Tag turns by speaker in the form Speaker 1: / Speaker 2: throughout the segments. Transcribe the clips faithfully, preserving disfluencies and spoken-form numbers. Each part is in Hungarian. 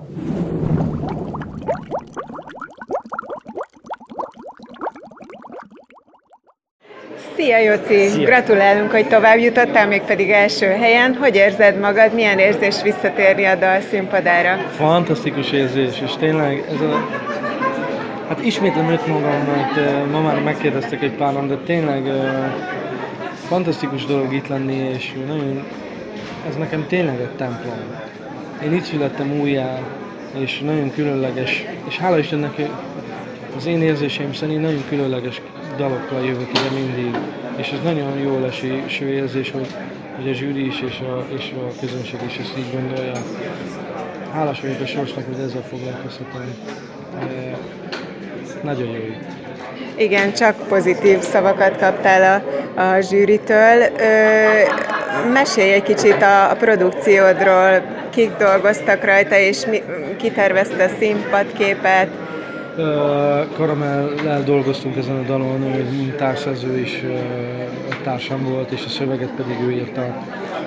Speaker 1: Szia, Joci!
Speaker 2: Szia.
Speaker 1: Gratulálunk, hogy tovább jutottál, mégpedig első helyen. Hogy érzed magad? Milyen érzés visszatérni a dal színpadára?
Speaker 2: Fantasztikus érzés, és tényleg ez a... Hát ismétlem őt magam, mert uh, ma már megkérdeztek egy páran, de tényleg uh, fantasztikus dolog itt lenni, és nagyon... Ez nekem tényleg egy templom. Én itt születtem újjá, és nagyon különleges, és hála Istennek az én érzéseim szerint nagyon különleges dalokkal jövök ide mindig, és ez nagyon jól eső érzés, hogy, hogy a zsűri is és a, és a közönség is ezt így gondolja. Hálás vagyok a sorsnak, hogy ezzel foglalkozhatom. E, nagyon jó itt.
Speaker 1: Igen, csak pozitív szavakat kaptál a, a zsűritől. Ö, mesélj egy kicsit a, a produkciódról, kik dolgoztak rajta, és mi, ki tervezte a színpadképet.
Speaker 2: Karamellel dolgoztunk ezen a dalon, ő társszerző is társam volt, és a szöveget pedig ő írta.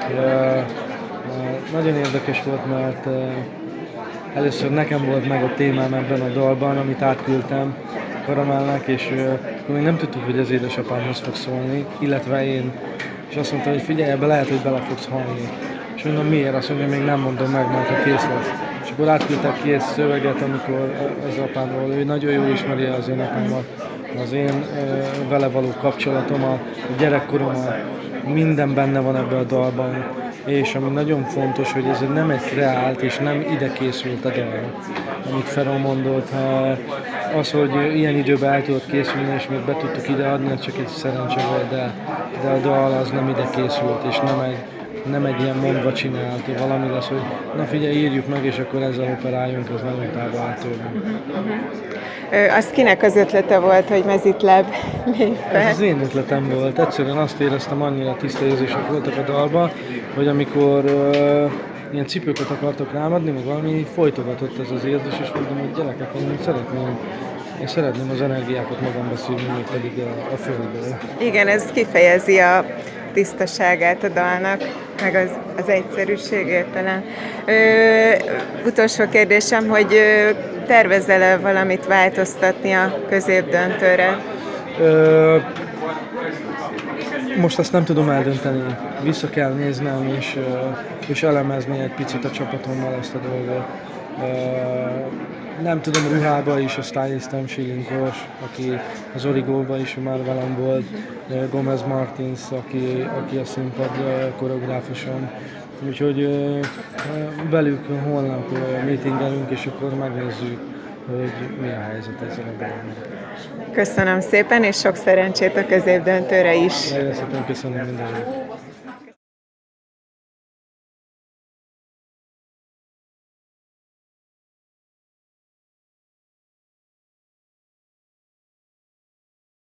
Speaker 2: Nagyon érdekes volt, mert először nekem volt meg a témám ebben a dalban, amit átküldtem Karamellnek, és akkor még nem tudtuk, hogy az édesapámhoz fog szólni, illetve én. És azt mondta, hogy figyelj, ebbe lehet, hogy bele fogsz halni. És mondom, miért? Azt mondja, még nem mondom meg, mert ha kész lesz. És akkor átküldtek két szöveget, amikor az apámról, ő nagyon jól ismeri az én apámat, az én vele való kapcsolatomat, a gyerekkoromat, minden benne van ebben a dalban. És ami nagyon fontos, hogy ez nem egy kreált és nem ide készült a dal, amit Feró mondott. Az, hogy ilyen időben el tudott készülni, és még be tudtuk ide adni, az csak egy szerencse volt, de, de a dal az nem ide készült, és nem egy, nem egy ilyen mondva csinált, valami lesz, hogy na figyelj, írjuk meg, és akkor ezzel operáljunk, az nagyon távol áll tőlünk.
Speaker 1: Az kinek az ötlete volt, hogy mezitláb lép be?
Speaker 2: Ez az én ötletem volt. Egyszerűen azt éreztem, annyira tiszta érzések voltak a dalban, hogy amikor uh, ilyen cipőket akartok rám adni, meg valami folytogatott ez az érzés, és mondom, hogy gyerekek, én szeretném, én szeretném az energiákat magamba szívni, még pedig a, a földből.
Speaker 1: Igen, ez kifejezi a tisztaságát a dalnak, meg az, az egyszerűségét talán. Ö, utolsó kérdésem, hogy ö, tervezel-e valamit változtatni a középdöntőre? Ö,
Speaker 2: most azt nem tudom eldönteni. Vissza kell néznem, és, és elemezni egy picit a csapatommal ezt a dolgot. Nem tudom, ruhába is a stylistem Silinkos, aki az Origóban is már velem volt, Gomez Martins, aki, aki a színpad koreográfusom. Úgyhogy velük holnap meetingelünk, és akkor megnézzük, hogy mi a helyzet ezzel a dologban.
Speaker 1: Köszönöm szépen, és sok szerencsét a középdöntőre is.
Speaker 2: Nagyon szépen köszönöm mindenki.